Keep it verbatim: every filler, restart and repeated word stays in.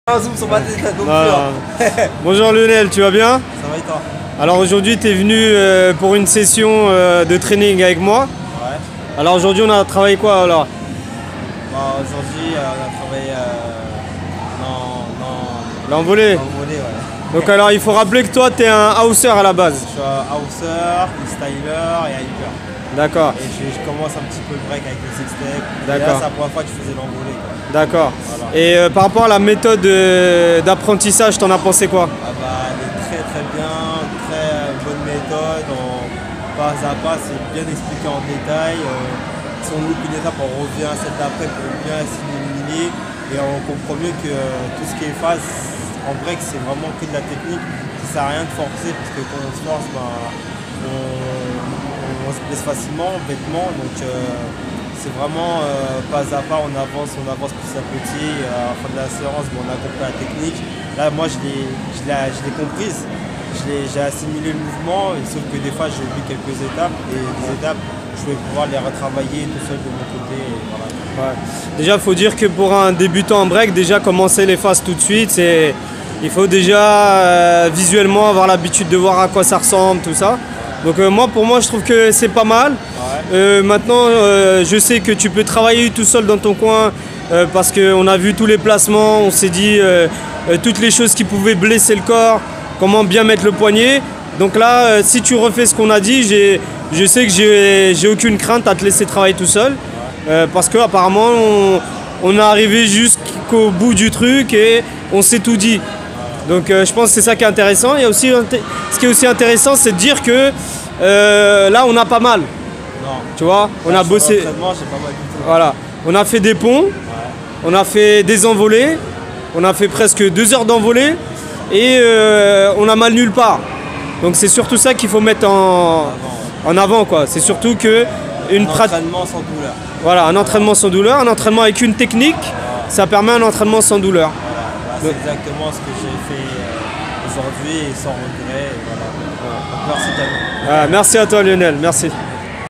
Un zoom sur ma tête non plus. Ah. Hein. Bonjour Lionel, tu vas bien? Ça va et toi? Alors aujourd'hui tu es venu euh, pour une session euh, de training avec moi. Ouais. Alors aujourd'hui on a travaillé quoi alors? Bah, aujourd'hui euh, on a travaillé euh, non, non, L'envolée. l'envolée, ouais. Donc alors il faut rappeler que toi tu es un hausseur à la base. Je suis un hausseur, styler et hyper. D'accord. Et je, je commence un petit peu le break avec le six step. D'accord. C'est la première fois que je faisais l'envolée. D'accord. Voilà. Et euh, par rapport à la méthode euh, d'apprentissage, t'en as pensé quoi? Ah bah, elle est très très bien, très euh, bonne méthode, en pas à pas, c'est bien expliqué en détail. Euh, si on loupe une étape, on revient à celle d'après pour bien s'éliminer et on comprend mieux que euh, tout ce qui est phase en break, c'est vraiment que de la technique, qui sert à rien de forcer parce que quand on se force, bah, on, on, on se blesse facilement, bêtement. Donc, euh, c'est vraiment euh, pas à pas, on avance, on avance petit à petit. Euh, à la fin de la séance, bon, on a compris la technique. Là, moi, je l'ai comprise, j'ai assimilé le mouvement, et sauf que des fois, j'ai oublié quelques étapes. Et les étapes, je vais pouvoir les retravailler tout seul de mon côté. Et voilà. Ouais. Déjà, il faut dire que pour un débutant en break, déjà commencer les phases tout de suite, c'est il faut déjà euh, visuellement avoir l'habitude de voir à quoi ça ressemble, tout ça. Donc euh, moi, pour moi, je trouve que c'est pas mal. Euh, maintenant, euh, je sais que tu peux travailler tout seul dans ton coin euh, parce qu'on a vu tous les placements, on s'est dit euh, euh, toutes les choses qui pouvaient blesser le corps, comment bien mettre le poignet. Donc là, euh, si tu refais ce qu'on a dit, je sais que j'ai aucune crainte à te laisser travailler tout seul euh, parce qu'apparemment, on, on est arrivé jusqu'au bout du truc et on s'est tout dit. Donc euh, je pense que c'est ça qui est intéressant. Et aussi, ce qui est aussi intéressant, c'est de dire que euh, là, on a pas mal. Non. Tu vois, on là, a bossé. Pas mal du tout. Voilà, on a fait des ponts, ouais. On a fait des envolées, on a fait presque deux heures d'envolée et euh, on a mal nulle part. Donc c'est surtout ça qu'il faut mettre en, en avant, quoi. C'est surtout que une un entraînement sans douleur. Voilà, un entraînement sans douleur, un entraînement avec une technique, ça permet un entraînement sans douleur. Voilà, c'est exactement ce que j'ai fait euh, aujourd'hui et sans regret. Et voilà. Donc, merci, ah, merci à toi Lionel, merci.